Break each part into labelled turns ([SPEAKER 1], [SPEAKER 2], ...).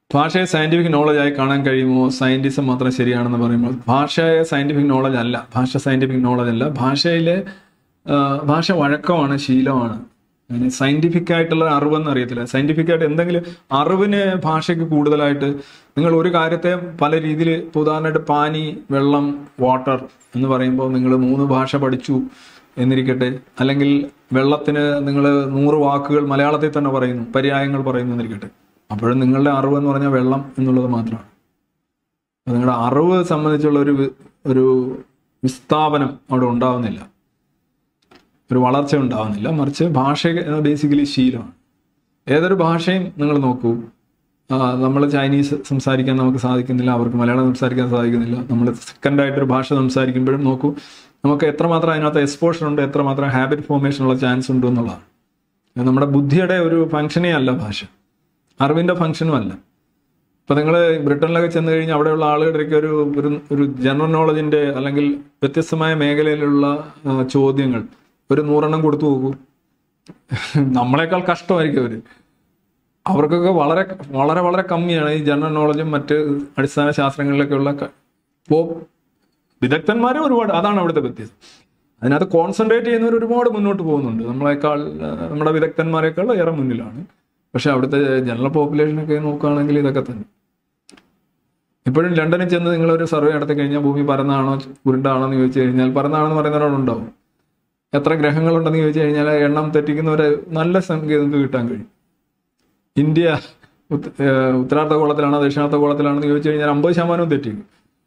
[SPEAKER 1] ഭാഷയെ സയൻറ്റിഫിക് നോളജായി കാണാൻ കഴിയുമോ? സയൻറ്റിസം മാത്രം ശരിയാണെന്ന് പറയുമ്പോൾ ഭാഷയെ സയൻറ്റിഫിക് നോളജ് അല്ല. ഭാഷ സയൻറ്റിഫിക് നോളജ് അല്ല. ഭാഷ വഴക്കമാണ്, ശീലമാണ്. അങ്ങനെ സയൻറ്റിഫിക് ആയിട്ടുള്ള അറിവെന്ന് അറിയത്തില്ല. സയൻറ്റിഫിക് ആയിട്ട് എന്തെങ്കിലും അറിവിന് ഭാഷയ്ക്ക് കൂടുതലായിട്ട് നിങ്ങൾ ഒരു കാര്യത്തെ പല രീതിയിൽ, ഇപ്പോൾ ഉദാഹരണമായിട്ട് പാനി, വെള്ളം, വാട്ടർ എന്ന് പറയുമ്പോൾ നിങ്ങൾ 3 ഭാഷ പഠിച്ചു എന്നിരിക്കട്ടെ, അല്ലെങ്കിൽ വെള്ളത്തിന് നിങ്ങൾ 100 വാക്കുകൾ മലയാളത്തിൽ തന്നെ പറയുന്നു, പര്യായങ്ങൾ പറയുന്നു എന്നിരിക്കട്ടെ, അപ്പോഴും നിങ്ങളുടെ അറിവ് എന്ന് പറഞ്ഞാൽ വെള്ളം എന്നുള്ളത് മാത്രമാണ്. അപ്പോൾ നിങ്ങളുടെ അറിവ് സംബന്ധിച്ചുള്ള ഒരു വിസ്ഥാപനം അവിടെ ഉണ്ടാവുന്നില്ല, ഒരു വളർച്ച ഉണ്ടാവുന്നില്ല. മറിച്ച് ഭാഷ ബേസിക്കലി ശീലമാണ്. ഏതൊരു ഭാഷയും നിങ്ങൾ നോക്കൂ, നമ്മൾ ചൈനീസ് സംസാരിക്കാൻ നമുക്ക് സാധിക്കുന്നില്ല, അവർക്ക് മലയാളം സംസാരിക്കാൻ സാധിക്കുന്നില്ല. നമ്മൾ സെക്കൻഡായിട്ടൊരു ഭാഷ സംസാരിക്കുമ്പോഴും നോക്കൂ, നമുക്ക് എത്രമാത്രം അതിനകത്ത് എക്സ്പോഷർ ഉണ്ട്, എത്രമാത്രം ഹാബിറ്റ് ഫോർമേഷനുള്ള ചാൻസ് ഉണ്ട് എന്നുള്ളതാണ്. നമ്മുടെ ബുദ്ധിയുടെ ഒരു ഫംഗ്ഷനേ അല്ല ഭാഷ, അറിവിൻ്റെ ഫംഗ്ഷനും അല്ല. ഇപ്പം നിങ്ങൾ ബ്രിട്ടനിലൊക്കെ ചെന്ന് കഴിഞ്ഞാൽ അവിടെയുള്ള ആളുകളുടെയൊക്കെ ഒരു ജനറൽ നോളജിൻ്റെ അല്ലെങ്കിൽ വ്യത്യസ്തമായ മേഖലയിലുള്ള ചോദ്യങ്ങൾ ഒരു 100 കൊടുത്തു നോക്കൂ, നമ്മളെക്കാൾ കഷ്ടമായിരിക്കും അവർക്കൊക്കെ വളരെ വളരെ വളരെ കമ്മിയാണ് ഈ ജനറൽ നോളജും മറ്റ് അടിസ്ഥാന ശാസ്ത്രങ്ങളിലൊക്കെ ഉള്ള. ഇപ്പോൾ വിദഗ്ധന്മാരും ഒരുപാട്, അതാണ് അവിടുത്തെ വ്യത്യാസം. അതിനകത്ത് കോൺസെൻട്രേറ്റ് ചെയ്യുന്നവർ ഒരുപാട് മുന്നോട്ട് പോകുന്നുണ്ട്, നമ്മുടെ വിദഗ്ധന്മാരെക്കാൾ ഏറെ മുന്നിലാണ്. പക്ഷെ അവിടുത്തെ ജനറൽ പോപ്പുലേഷനൊക്കെ നോക്കുകയാണെങ്കിൽ ഇതൊക്കെ തന്നെ. ഇപ്പോഴും ലണ്ടനിൽ ചെന്ന് നിങ്ങളൊരു സർവേ നടത്തി കഴിഞ്ഞാൽ ഭൂമി പരന്നാണോ ഉരുണ്ടാണോ എന്ന് ചോദിച്ചു കഴിഞ്ഞാൽ പരന്നാണെന്ന് പറയുന്നവരോടുണ്ടാവും. എത്ര ഗ്രഹങ്ങളുണ്ടെന്ന് ചോദിച്ചു കഴിഞ്ഞാൽ എണ്ണം തെറ്റിക്കുന്ന ഒരു നല്ല സംഖ്യ നിങ്ങൾക്ക് കിട്ടാൻ കഴിയും. ഇന്ത്യ ഉത്തരാർദ്ധഗോളത്തിലാണോ ദക്ഷിണാർദ്ധഗോളത്തിലാണെന്ന് ചോദിച്ചു കഴിഞ്ഞാൽ 50% തെറ്റിക്കും.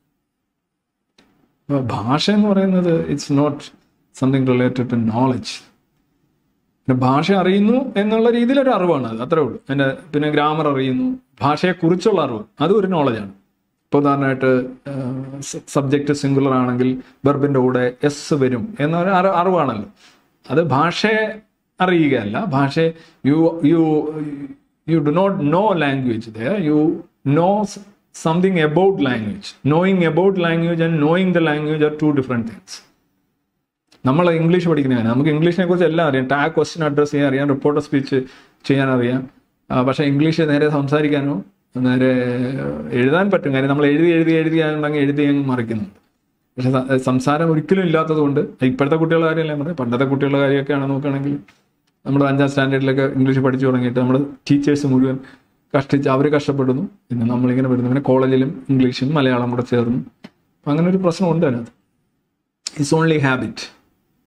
[SPEAKER 1] ഭാഷ എന്ന് പറയുന്നത് it's not something related to knowledge. ഭാഷ അറിയുന്നു എന്നുള്ള രീതിയിലൊരു അറിവാണ് അത്, അത്രേ ഉള്ളൂ. പിന്നെ ഗ്രാമർ അറിയുന്നു, ഭാഷയെക്കുറിച്ചുള്ള അറിവ്, അതും ഒരു നോളജാണ്. ഇപ്പോൾ ഉദാഹരണമായിട്ട് സബ്ജക്റ്റ് സിംഗുലർ ആണെങ്കിൽ വെർബിൻ്റെ കൂടെ എസ് വരും എന്നൊരു അറിവാണല്ലോ. അത് ഭാഷയെ അറിയുകയല്ല. ഭാഷയെ you do not know language there, you know something about language. Knowing about language and knowing the language are two different things. നമ്മൾ ഇംഗ്ലീഷ് പഠിക്കുന്നതാണ്, നമുക്ക് ഇംഗ്ലീഷിനെ കുറിച്ച് എല്ലാം അറിയാം, ടാഗ് ക്വസ്റ്റ്യൻ അഡ്രസ്സ് ചെയ്യാൻ അറിയാം, റിപ്പോർട്ടർ സ്പീച്ച് ചെയ്യാൻ അറിയാം. പക്ഷേ ഇംഗ്ലീഷ് നേരെ സംസാരിക്കാനോ നേരെ എഴുതാൻ പറ്റും. കാര്യം നമ്മൾ എഴുതിയാണെങ്കിൽ എഴുതി അങ്ങ് മറിക്കുന്നുണ്ട്. പക്ഷെ സംസാരം ഒരിക്കലും ഇല്ലാത്തത് കൊണ്ട് ഇപ്പോഴത്തെ കുട്ടികളുടെ കാര്യമല്ല പറയാം, പണ്ടത്തെ കുട്ടികളുടെ കാര്യമൊക്കെയാണ് നോക്കുകയാണെങ്കിൽ നമ്മൾ 5ാം സ്റ്റാൻഡേർഡിലൊക്കെ ഇംഗ്ലീഷ് പഠിച്ചു തുടങ്ങിയിട്ട് നമ്മൾ ടീച്ചേഴ്സ് മുഴുവൻ അവർ കഷ്ടപ്പെടുന്നു. പിന്നെ നമ്മളിങ്ങനെ വരുന്നു. പിന്നെ കോളേജിലും ഇംഗ്ലീഷും മലയാളം കൂടെ ചേർന്നു. അപ്പം അങ്ങനെ ഒരു പ്രശ്നമുണ്ട് അതിനകത്ത്. It's only habit.